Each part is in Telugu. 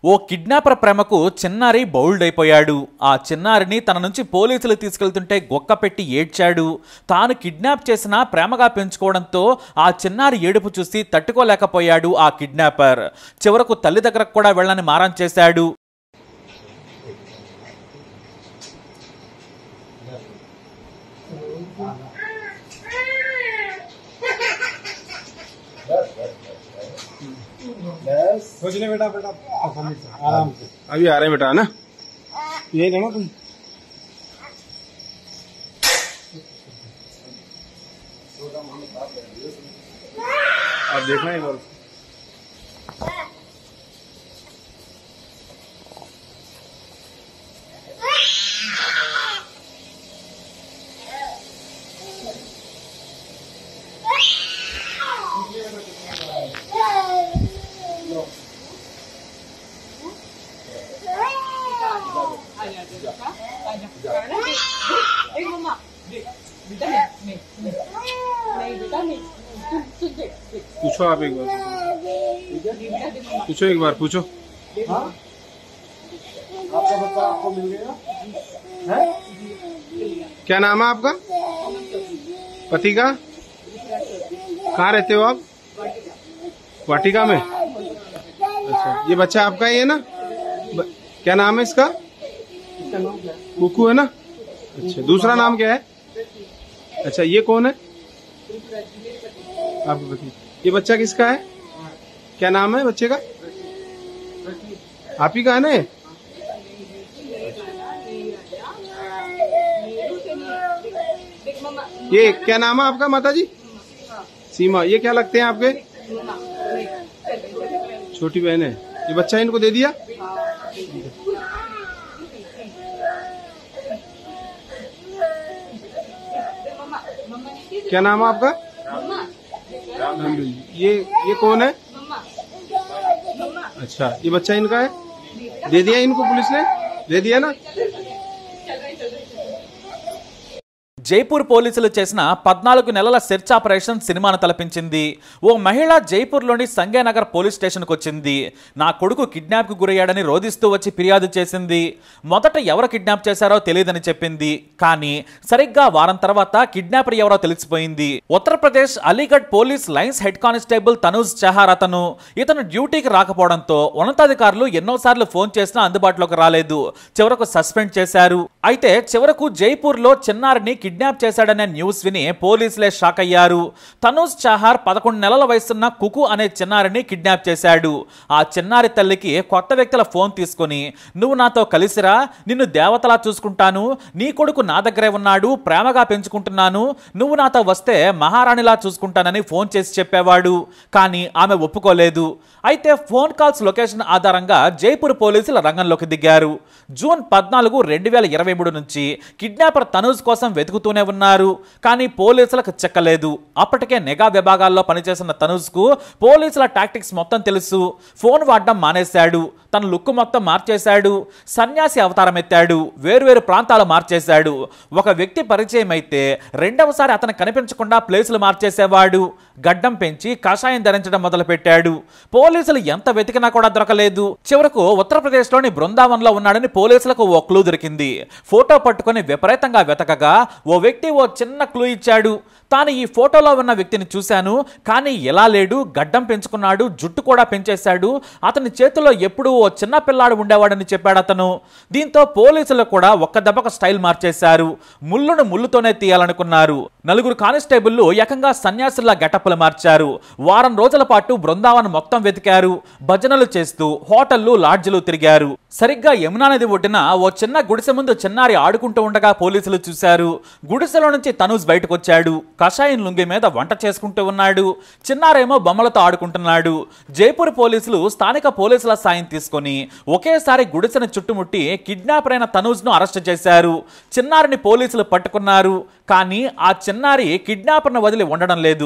ఓ కిడ్నాపర్ ప్రేమకు చిన్నారి బౌల్డ్ అయిపోయాడు. ఆ చిన్నారిని తన నుంచి పోలీసులు తీసుకెళ్తుంటే గొక్క పెట్టి ఏడ్చాడు. తాను కిడ్నాప్ చేసినా ప్రేమగా పెంచుకోవడంతో ఆ చిన్నారి ఏడుపు చూసి తట్టుకోలేకపోయాడు ఆ కిడ్నాపర్. చివరకు తల్లి దగ్గరకు కూడా వెళ్ళని మారం చేశాడు. बेटा बेटा आराम से अभी आ रहे हैं बेटा ना ये लेना तुम आप देखना एक बार पूछो आप एक बार पूछो एक बार पूछो आपका बच्चा आपको मिल गया है? क्या नाम है आपका पति का? कहाँ रहते हो आप? वाटिका में। अच्छा ये बच्चा आपका ही है ना? क्या नाम है इसका? कुकू है ना? अच्छा दूसरा नाम क्या है? अच्छा ये कौन है आपका पति? ये बच्चा किसका है? क्या नाम है बच्चे का? आप ही का है ना? ये क्या नाम है आपका माता जी? सीमा। ये क्या लगते हैं आपके? छोटी बहन है। ये बच्चा इनको दे दिया? क्या नाम है आपका? ये कौन है? अच्छा ये बच्चा इनका है? दे दिया इनको पुलिस ने? दे दिया ना? జైపూర్ పోలీసులు చేసిన 14 నెలల సెర్చ్ ఆపరేషన్ సినిమాను తలపించింది. ఓ మహిళ జైపూర్లోని సంగేనగర్ పోలీస్ స్టేషన్కు వచ్చింది. నా కొడుకు కిడ్నాప్కు గురయ్యాడని రోధిస్తూ వచ్చి ఫిర్యాదు చేసింది. మొదట ఎవరు కిడ్నాప్ చేశారో తెలియదని చెప్పింది. కానీ సరిగ్గా వారం తర్వాత కిడ్నాపర్ ఎవరో తెలిసిపోయింది. Uttar Pradesh Aligarh police lines head constable Tanuj Chahar అతను. ఇతను డ్యూటీకి రాకపోవడంతో ఉన్నతాధికారులు ఎన్నోసార్లు ఫోన్ చేసినా అందుబాటులోకి రాలేదు. చివరకు సస్పెండ్ చేశారు. అయితే చివరకు జైపూర్లో చిన్నారిని కిడ్నాప్ చేశాడనే న్యూస్ విని పోలీసులే షాక్ అయ్యారు. తనూజ్ చహార్ 11 నెలల వయసున్న కుకు అనే చిన్నారిని కిడ్నాప్ చేశాడు. ఆ చిన్నారి తల్లికి కొత్త వ్యక్తుల ఫోన్ తీసుకుని నువ్వు నాతో కలిసిరా, నిన్ను దేవతలా చూసుకుంటాను, నీ కొడుకు నా దగ్గరే ఉన్నాడు, ప్రేమగా పెంచుకుంటున్నాను, నువ్వు నాతో వస్తే మహారాణిలా చూసుకుంటానని ఫోన్ చేసి చెప్పేవాడు. కానీ ఆమె ఒప్పుకోలేదు. అయితే ఫోన్ కాల్స్ లొకేషన్ ఆధారంగా జైపూర్ పోలీసులు రంగంలోకి దిగారు. జూన్ 14, 2023 నుంచి కిడ్నాపర్ తనూజ్ కోసం వెతుకుతూనే ఉన్నారు. కానీ పోలీసులకు చెక్కలేదు. అప్పటికే నిఘా విభాగాల్లో పనిచేసిన తనూజ్కు పోలీసుల టాక్టిక్స్ మొత్తం తెలుసు. ఫోన్ వాడడం మానేశాడు. తన లుక్ మొత్తం మార్చేశాడు. సన్యాసి అవతారం ఎత్తాడు. వేరువేరు ప్రాంతాలు మార్చేశాడు. ఒక వ్యక్తి పరిచయం అయితే రెండవసారి అతను కనిపించకుండా ప్లేసులు మార్చేసేవాడు. గడ్డం పెంచి కషాయం ధరించడం మొదలుపెట్టాడు. పోలీసులు ఎంత వెతికినా కూడా దొరకలేదు. చివరకు ఉత్తరప్రదేశ్లోని బృందావన్లో ఉన్నాడని పోలీసులకు ఓ క్లూ దొరికింది. ఫోటో పట్టుకుని విపరీతంగా వెతకగా ఓ వ్యక్తి ఓ చిన్న క్లూ ఇచ్చాడు. తాను ఈ ఫోటోలో ఉన్న వ్యక్తిని చూశాను, కానీ ఎలా లేడు, గడ్డం పెంచుకున్నాడు, జుట్టు కూడా పెంచేశాడు, అతని చేతిలో ఎప్పుడూ ఓ చిన్న పిల్లాడు ఉండేవాడని చెప్పాడు అతను. దీంతో పోలీసులు కూడా ఒక్క దెబ్బకు స్టైల్ మార్చేశారు. ముళ్ళును ముళ్ళుతోనే తీయాలనుకున్నారు. 4 కానిస్టేబుళ్లు ఏకంగా సన్యాసుల్లా గెటప్పులు మార్చారు. వారం రోజుల పాటు బృందావన్ మొత్తం వెతికారు. భజనలు చేస్తూ హోటళ్లు, లాడ్జిలు తిరిగారు. సరిగ్గా యమునా నది ఒడ్డున ఓ చిన్న గుడిసె ముందు చిన్నారి ఆడుకుంటూ ఉండగా పోలీసులు చూశారు. గుడిసెలో నుంచి తనూజ్ బయటకు వచ్చాడు. కషాయం లుంగి మీద వంట చేసుకుంటూ ఉన్నాడు. చిన్నారేమో బొమ్మలతో ఆడుకుంటున్నాడు. జైపూర్ పోలీసులు స్థానిక పోలీసుల సాయం తీసుకొని ఒకేసారి గుడిసెను చుట్టుముట్టి కిడ్నాపర్ అయిన తనూజ్ను అరెస్ట్ చేశారు. చిన్నారిని పోలీసులు పట్టుకున్నారు. కానీ ఆ చిన్నారి కిడ్నాపర్ను వదిలి ఉండడం లేదు.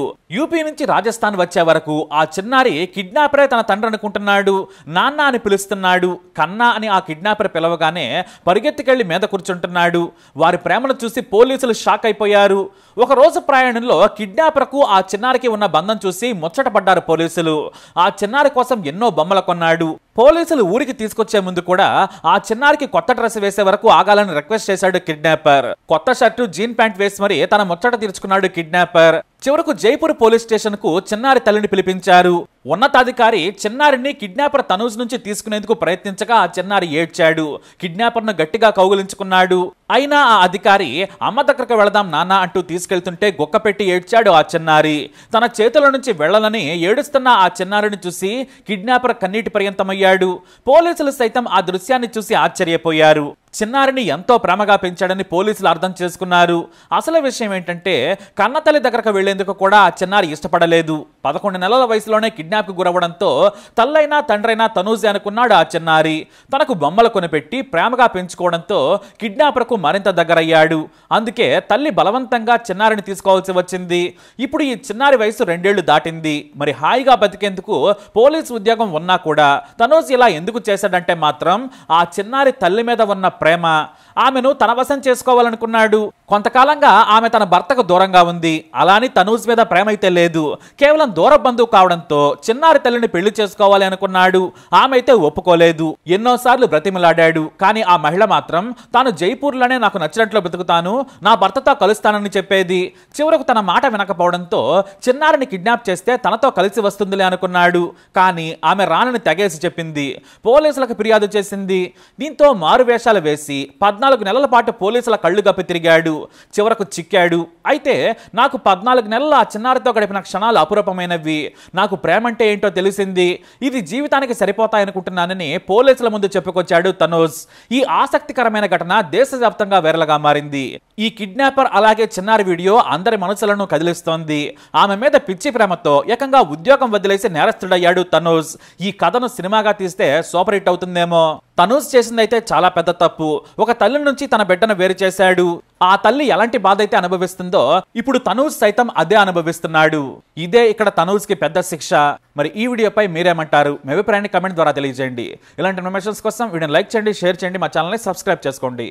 యూపీ నుంచి రాజస్థాన్ వచ్చే వరకు ఆ చిన్నారి కిడ్నాపరే తన తండ్రి అనుకుంటున్నాడు. నాన్న అని పిలుస్తున్నాడు. కన్నా అని ఆ కిడ్నాపర్ పిలవగానే పరిగెత్తికెళ్లి మీద కూర్చుంటున్నాడు. వారి ప్రేమను చూసి పోలీసులు షాక్ అయిపోయారు. ఒక రోజు ప్రయాణంలో కిడ్నాపర్కు ఆ చిన్నారికి ఉన్న బంధం చూసి ముచ్చటపడ్డారు పోలీసులు. ఆ చిన్నారి కోసం ఎన్నో బొమ్మలు కొన్నాడు. పోలీసులు ఊరికి తీసుకొచ్చే ముందు కూడా ఆ చిన్నారికి కొత్త డ్రెస్ వేసే వరకు ఆగాలని రిక్వెస్ట్ చేశాడు కిడ్నాపర్. కొత్త షర్టు జీన్ ప్యాంట్ వేసి మరి తన ముచ్చట తీర్చుకున్నాడు కిడ్నాపర్. చివరకు జైపూర్ పోలీస్ స్టేషన్ కు చిన్నారి తల్లిని పిలిపించారు. ఉన్నతాధికారి చిన్నారిని కిడ్నాపర్ తనూజ్ నుంచి తీసుకునేందుకు ప్రయత్నించగా ఆ చిన్నారి ఏడ్చాడు. కిడ్నాపర్ ను గట్టిగా కౌగిలించుకున్నాడు. అయినా ఆ అధికారి అమ్మ దగ్గరకు వెళదాం నాన్న అంటూ తీసుకెళ్తుంటే గుక్కపెట్టి ఏడ్చాడు ఆ చిన్నారి. తన చేతుల నుంచి వెళ్లాలని ఏడుస్తున్న ఆ చిన్నారిని చూసి కిడ్నాపర్ కన్నీటి పర్యంతమయ్యాడు. పోలీసులు సైతం ఆ దృశ్యాన్ని చూసి ఆశ్చర్యపోయారు. చిన్నారిని ఎంతో ప్రేమగా పెంచాడని పోలీసులు అర్థం చేసుకున్నారు. అసలు విషయం ఏంటంటే కన్నతల్లి దగ్గరకు వెళ్లేందుకు కూడా ఆ చిన్నారి ఇష్టపడలేదు. 11 నెలల వయసులోనే కిడ్నాప్ కు గురవడంతో తల్లైనా తండ్రైనా తనూజే అనుకున్నాడు ఆ చిన్నారి. తనకు బొమ్మలు కొనిపెట్టి ప్రేమగా పెంచుకోవడంతో కిడ్నాపర్ కు మరింత దగ్గరయ్యాడు. అందుకే తల్లి బలవంతంగా చిన్నారిని తీసుకోవాల్సి వచ్చింది. ఇప్పుడు ఈ చిన్నారి వయసు 2 ఏళ్లు దాటింది. మరి హాయిగా బతికేందుకు పోలీసు ఉద్యోగం ఉన్నా కూడా తనూజ్ ఇలా ఎందుకు చేశాడంటే మాత్రం ఆ చిన్నారి తల్లి మీద ఉన్న ప్రేమ. ఆమెను తన వశం చేసుకోవాలనుకున్నాడు. కొంతకాలంగా ఆమె తన భర్తకు దూరంగా ఉంది. అలాని తనూజ్ మీద ప్రేమ అయితే లేదు. కేవలం దూర బంధువు కావడంతో చిన్నారి తల్లిని పెళ్లి చేసుకోవాలి అనుకున్నాడు. ఆమె అయితే ఒప్పుకోలేదు. ఎన్నోసార్లు బ్రతిమలాడాడు. కానీ ఆ మహిళ మాత్రం తాను జైపూర్లోనే నాకు నచ్చినట్లు బ్రతుకుతాను, నా భర్తతో కలుస్తానని చెప్పేది. చివరకు తన మాట వినకపోవడంతో చిన్నారిని కిడ్నాప్ చేస్తే తనతో కలిసి వస్తుందిలే అనుకున్నాడు. కానీ ఆమె రానని తెగేసి చెప్పింది. పోలీసులకు ఫిర్యాదు చేసింది. దీంతో మారువేషాలు వేసి 14 నెలల పాటు పోలీసుల కళ్ళు గప్పి తిరిగాడు. చివరకు చిక్కాడు. అయితే నాకు 14 నెలలు ఆ చిన్నారితో గడిపిన క్షణాలు అపురూపమైనవి. నాకు ప్రేమ అంటే ఏంటో తెలిసింది. ఇది జీవితానికి సరిపోతాయనుకుంటున్నానని పోలీసుల ముందు చెప్పుకొచ్చాడు తనూజ్. ఈ ఆసక్తికరమైన ఘటన దేశవ్యాప్తంగా వైరల్గా మారింది. ఈ కిడ్నాపర్ అలాగే చిన్నారి వీడియో అందరి మనసులను కదిలిస్తోంది. ఆమె మీద పిచ్చి ప్రేమతో ఏకంగా ఉద్యోగం వదిలేసి నేరస్తుడయ్యాడు తనూజ్. ఈ కథను సినిమాగా తీస్తే సూపర్ హిట్ అవుతుందేమో. తనూజ్ చేసిందైతే చాలా పెద్ద తప్పు. ఒక తల్లి నుంచి తన బిడ్డను వేరు చేశాడు. ఆ తల్లి ఎలాంటి బాధ అయితే అనుభవిస్తుందో ఇప్పుడు తనూజ్ సైతం అదే అనుభవిస్తున్నాడు. ఇదే ఇక్కడ తనూజ్ కి పెద్ద శిక్ష. మరి ఈ వీడియోపై మీరేమంటారు? మీ అభిప్రాయాన్ని కమెంట్ ద్వారా తెలియజేయండి. ఇలాంటి ఇన్ఫర్మేషన్స్ కోసం వీడియోని లైక్ చేయండి, షేర్ చేయండి, మా ఛానల్ని సబ్స్క్రైబ్ చేసుకోండి.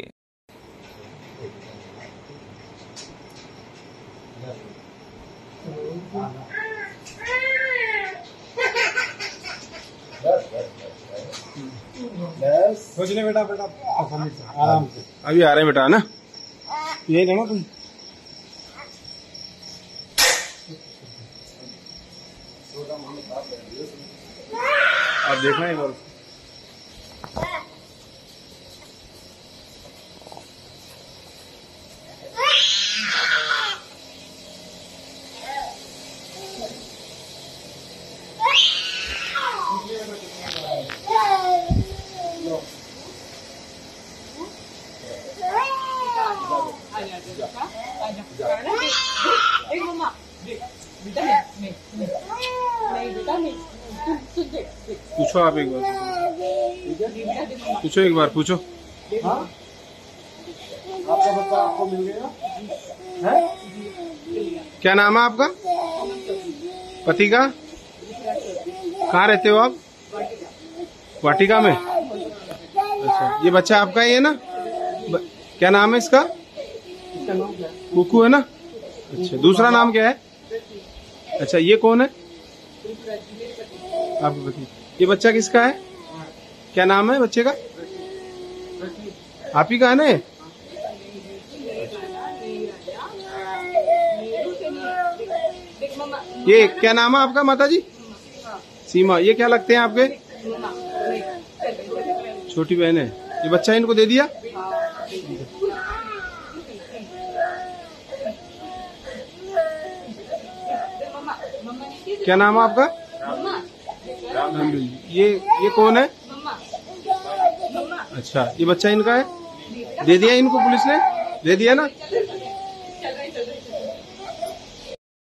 कुछ नहीं बेटा बेटा आराम से अभी आ रहे हैं बेटा ना ये लेना तुम आप देखना एक बार पूछो आप एक बार पूछो एक बार पूछो आपका बच्चा आपको मिल गया है? क्या नाम है आपका? पति का? कहाँ रहते हो आप? वाटिका में। अच्छा ये बच्चा आपका ही है ना? क्या नाम है इसका? कुकू है ना? अच्छा दूसरा नाम क्या है? अच्छा ये कौन है? आपके पति। ये बच्चा किसका है? क्या नाम है बच्चे का? आप ही का है ना? ये क्या नाम है आपका माता जी? सीमा। ये क्या लगते हैं आपके? छोटी बहन है। ये बच्चा इनको दे दिया? क्या नाम है आपका? ये कौन है? अच्छा ये बच्चा इनका है? दे दिया इनको पुलिस ने? दे दिया ना?